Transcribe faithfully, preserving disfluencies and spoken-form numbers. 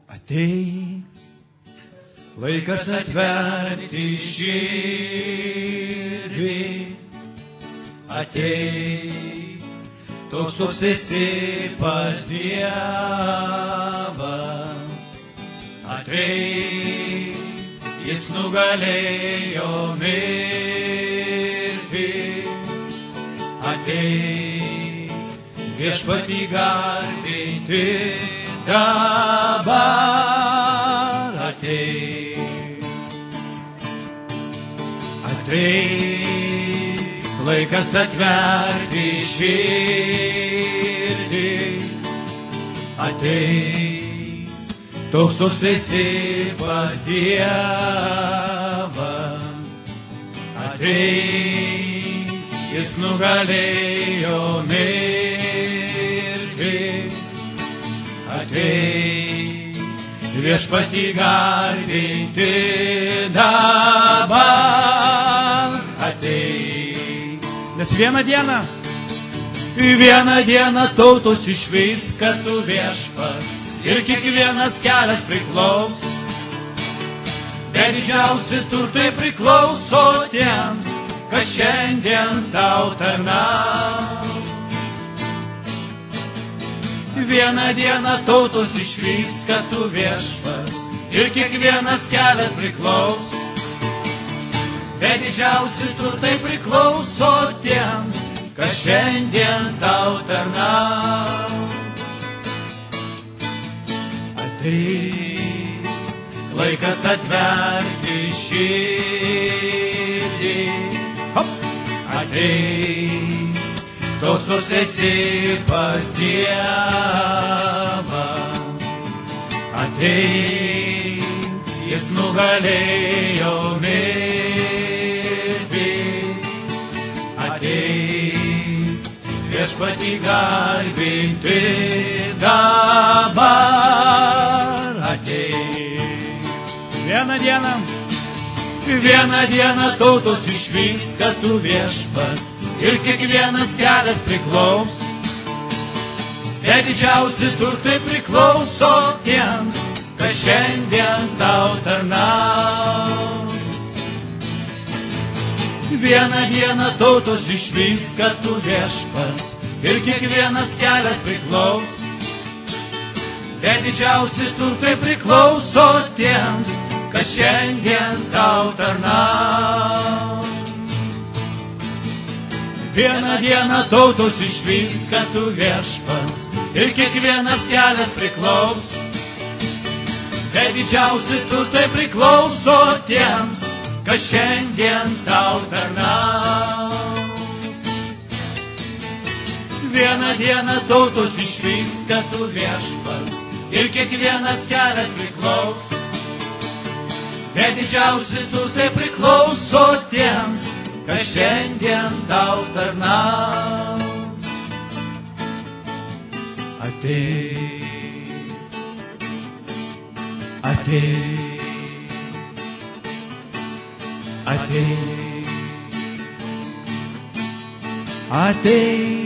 Ateik, laikas atverti širdį. Ateik, toks koks esi pas Dievą. Ateik, jis nugalėjo mirtį. Ateik, viešpatį garbinti dabar. Ateik, ateik, laikas atverti širdį. Ateik, toks koks esi pas Dievą. Ateik, jis nugalėjo mirtį. Ateik, viešpatį garbinti dabar. Ateik, nes vieną dieną, vieną dieną tautos išvys, kad tu viešpats ir kiekvienas kelias priklaus. Bet didžiausi turtai priklauso tiems, kas šiandien tau tarnaus. Vieną dieną tautos išvys, kad tu viešpats ir kiekvienas kelias priklaus. Bet didžiausi turtai priklauso tiems, kas šiandien tau tarnaus. Ateik, laikas atverti širdį. Hop! Ateik, toks koks esi pas Dievą. Ateik, jis nugalėjo mirtį. Ateik, viešpatį garbinti dabar. Ateik, vieną dieną, vieną dieną tautos išvys, kad tu viešpats ir kiekvienas kelias priklaus. Bet didžiausi turtai priklauso tiems, kas šiandien tau tarnaus. Vieną dieną tautos išvys, kad tu viešpats ir kiekvienas kelias priklaus. Bet didžiausi turtai priklauso tiems, kas šiandien tau tarnaus. Vieną dieną tautos išvys, kad tu viešpats ir kiekvienas kelias priklaus. Bet didžiausi turtai priklauso tiems, kas šiandien tau tarnaus. Vieną dieną tautos išvys, kad tu viešpats ir kiekvienas kelias priklaus. Bet didžiausi turtai priklauso tiems, kas šiandien tau tarnaus. Ateik, ateik, ateik, ateik.